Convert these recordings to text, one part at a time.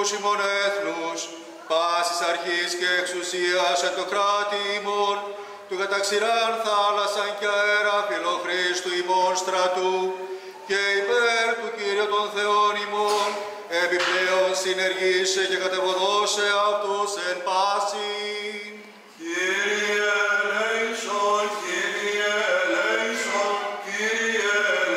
ημών έθνους, πάσης αρχής και εξουσίας εν το κράτη ημών, του καταξηράν θάλασσαν και αέρα φιλοχρήστου ημών στρατού, και υπέρ του Κύριου των Θεών ημών, επιπλέον συνεργήσε και κατεβοδώσε αυτούς εν πάση. Κύριε ελέησον, Κύριε ελέησον, Κύριε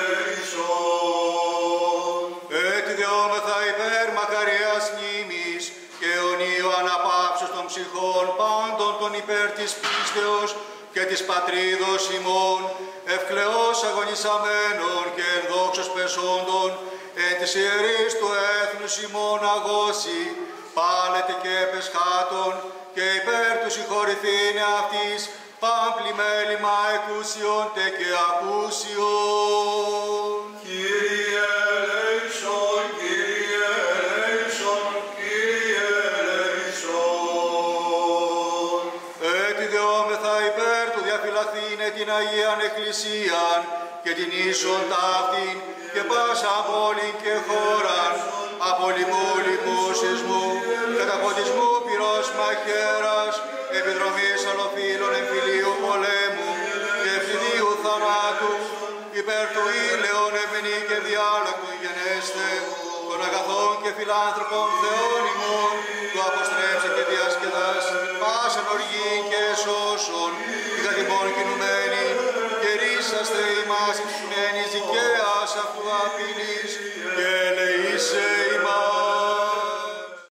ελέησον. Έτσι δεόμεθα υπέρ μακαριάς μνήμης και αιωνίου αναπαύσεως των ψυχών πάντων των υπέρ της πίστεως και της πατρίδος ημών, ευκλαιώς αγωνισαμένων και εν δόξος πεσόντων, εν της ιερής του έθνους ημών αγώσει, πάλετε και πεσχάτων, και υπέρ του συγχωρηθήνε αυτής, πάμπλη μέλημα εκούσιον τε και ακούσιον. Κύριε ελέησον, Κύριε ελέησον, Κύριε ελέησον. Έτσι δεόμεθα υπέρ του διαφυλαχθήνε την Αγίαν Εκκλησίαν και την ίσον ταύτην και πάσα πόλην και χώραν, από λοιμού σεισμού, καταποντισμού πυρός μαχαίρας, επιδρομής αλλοφύλων εμφυλίου πολέμου και ευθυδίου θανάτου, υπέρ του ήλαιον ευμενή και διάλακτου γενέστε, των αγαθών και φιλάνθρωπων Θεών ημών, του αποστρέψε και διασκεδάσει, πάσαν οργή και σώσον, η καθημών κινουμένη, και ρίσαστε ημάς μένεις δικαίας αυτού απειλής, και ελεήσε